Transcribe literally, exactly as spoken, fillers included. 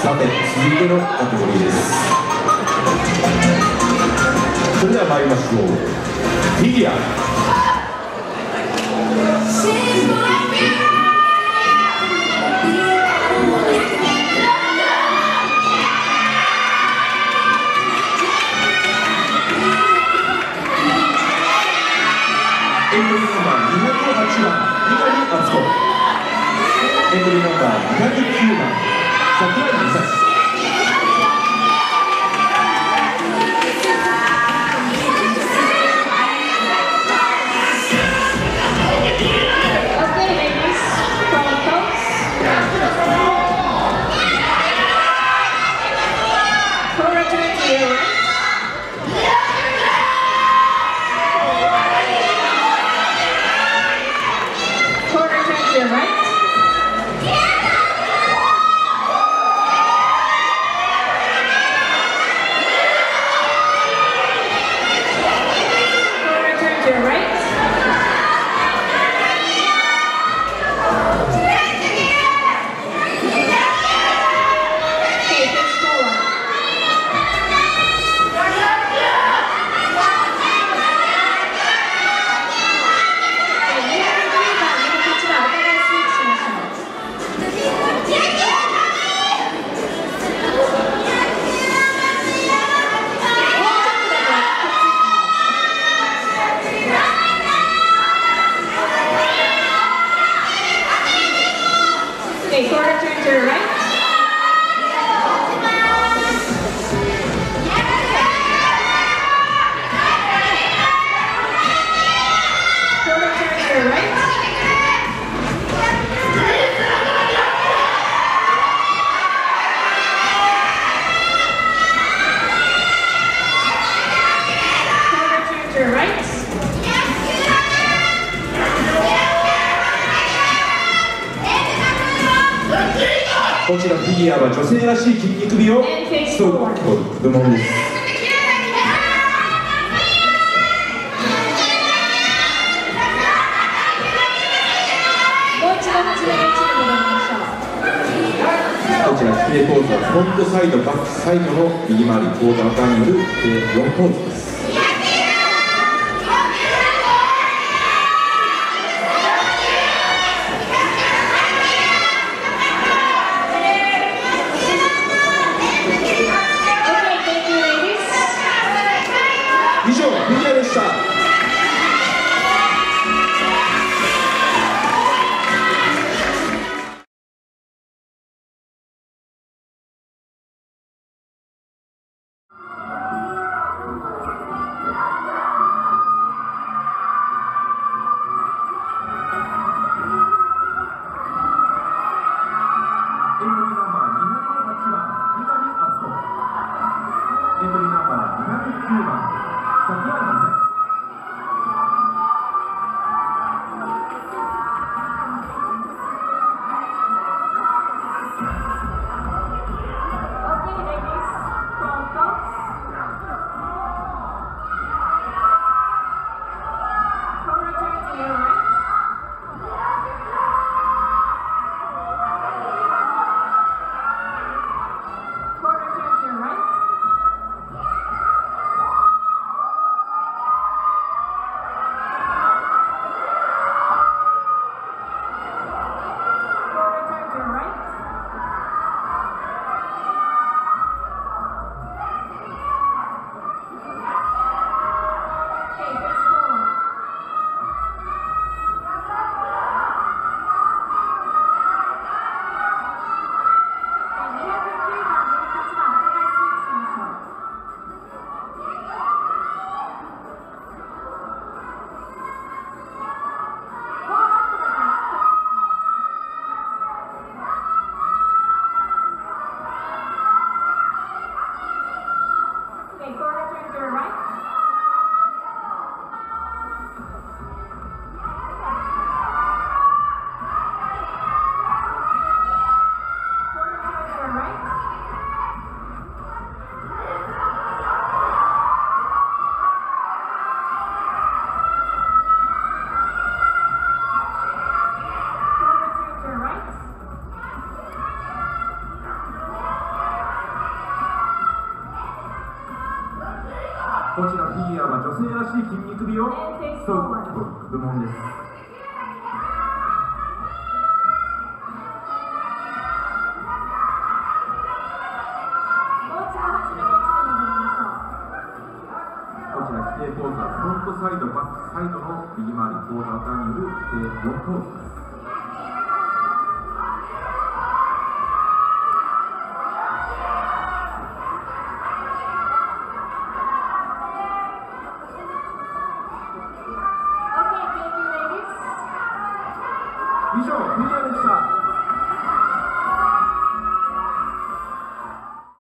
さて続いてのカテゴリーです。それでは参りましょう。フィギュアエントリーナンバーにひゃくはちばん三上敦子、エントリーナンバーにひゃくきゅうばん桜井美咲。 Okay, quarter turn to your right. Quarter turn to your right. Quarter turn to your right. こちらフィギュアは女性らしい筋肉美を競う部門です。こちら規定ポーズはフロントサイドバックサイドの右回りクォーターターンによるよんポーズです。以上、フィギュアでした。エントリーナンバーにひゃくはちばん三上敦子、エントリーナンバーにひゃくきゅうばん桜井美咲。 Okay, ladies, from こちらフィギュアは女性らしい筋肉美を競う部門です。こちら規定ポーズはフロントサイド、バックサイドの右回り、フォーダーターンによる規定よんポーズです。以上、フィギュアでした。